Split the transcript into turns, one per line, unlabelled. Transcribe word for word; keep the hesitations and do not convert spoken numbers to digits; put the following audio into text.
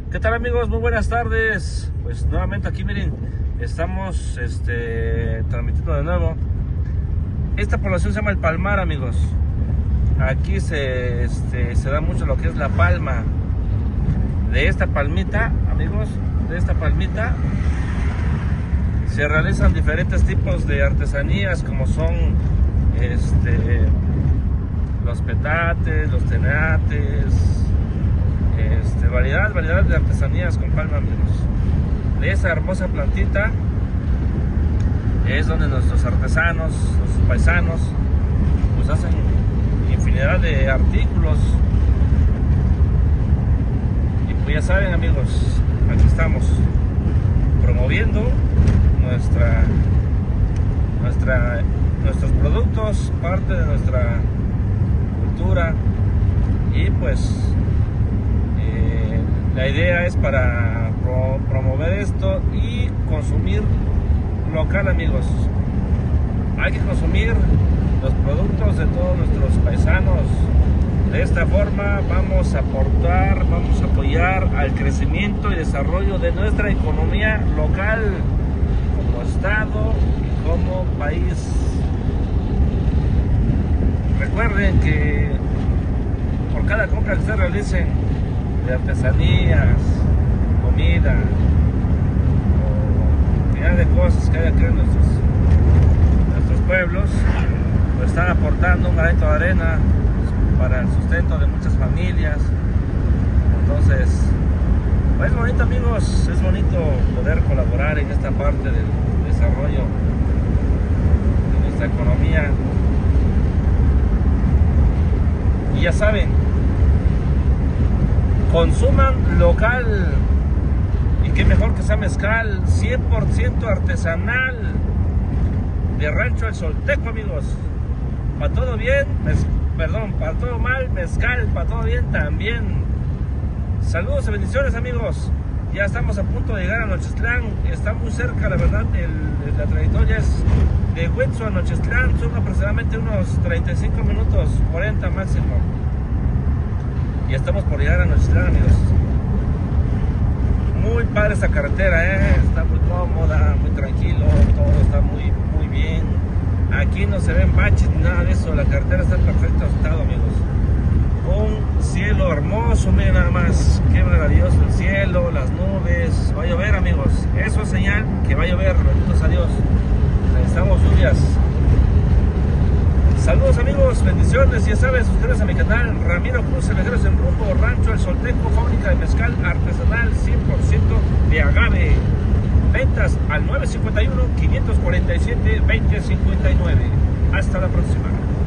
¿Qué tal, amigos? Muy buenas tardes. Pues nuevamente aquí, miren, estamos este, transmitiendo de nuevo. Esta población se llama El Palmar, amigos. Aquí se, este, se da mucho lo que es la palma. De esta palmita, amigos, de esta palmita se realizan diferentes tipos de artesanías, como son este, los petates, los tenates, este, variedad, variedad de artesanías con palma, amigos. De esa hermosa plantita es donde nuestros artesanos, nuestros paisanos, pues hacen infinidad de artículos. Y pues ya saben, amigos, aquí estamos promoviendo nuestra, nuestra, nuestros productos, parte de nuestra cultura. Y pues eh, la idea es para pro, promover esto y consumir local, amigos. Hay que consumir los productos de todos nuestros paisanos. De esta forma vamos a aportar, vamos a apoyar al crecimiento y desarrollo de nuestra economía local, como estado y como país. Recuerden que por cada compra que ustedes realicen de artesanías, comida o cantidad de cosas que hay aquí en nuestros, nuestros pueblos, pues están aportando un granito de arena para el sustento de muchas familias. Entonces, pues es bonito, amigos, es bonito poder colaborar en esta parte del desarrollo de nuestra economía. Y ya saben, consuman local, y qué mejor que sea mezcal cien por ciento artesanal de Rancho El Solteco, amigos. Para todo bien, mezcal. Perdón, para todo mal, mezcal, para todo bien también. Saludos y bendiciones, amigos. Ya estamos a punto de llegar a Nochixtlán. Está muy cerca, la verdad, el, la trayectoria es de Huetzo a Nochixtlán. Son aproximadamente unos treinta y cinco minutos, cuarenta máximo. Y estamos por llegar a Nochixtlán, amigos. Muy padre esta carretera, ¿eh? Está muy cómoda, muy tranquilo, todo está muy, muy bien. Aquí no se ven baches ni nada de eso, la carretera está en perfecto estado, amigos. Un cielo hermoso, miren nada más, qué maravilloso el cielo, las nubes. Va a llover, amigos, eso es señal que va a llover, benditos a Dios. Necesitamos lluvias. Saludos, amigos, bendiciones. Ya saben, suscríbanse a mi canal Ramiro Cruz, Viajeros en Rumbo, Rancho El Solteco, fábrica de mezcal artesanal cien por ciento de agave. Ventas al nueve cinco uno, quinientos cuarenta y siete, veinte cincuenta y nueve. Hasta la próxima.